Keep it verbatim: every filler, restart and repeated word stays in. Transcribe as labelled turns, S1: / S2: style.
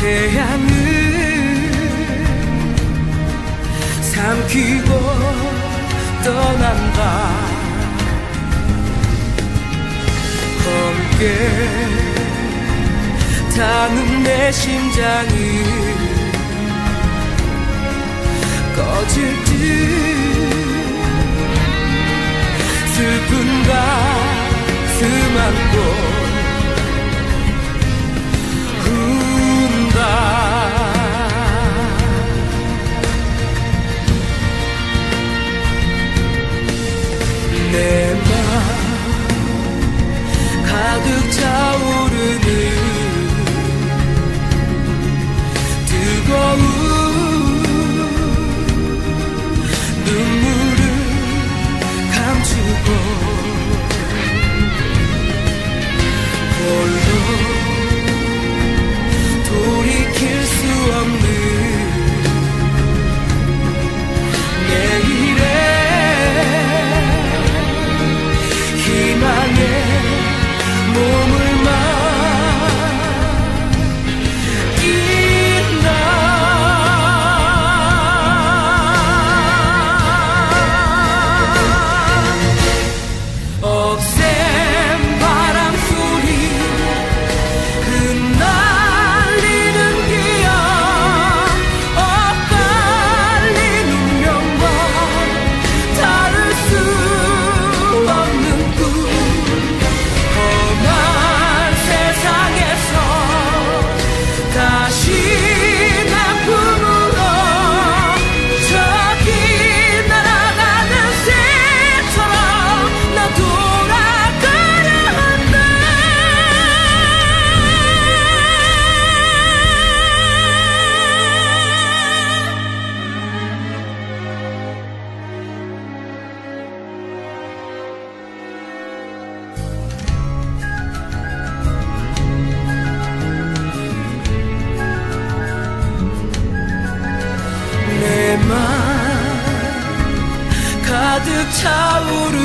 S1: 태양을 삼키고 떠난다. 검게 타는 내 심장이 꺼질 듯 슬픈 가슴 안고 운다. 내 맘 가득 차오르는 뜨거운 눈물을 감추고 홀로 돌이킬 수 없는 내일에 희망에 몸을 맡긴다. 억센 바람 소리 흩날리는 기억 엇갈린 운명과 다를 수 없는 꿈 험한 세상에서 다시 내 품으로 저기 날아가는 새처럼 나 돌아가려 한다. 내 맘 가득 차오르는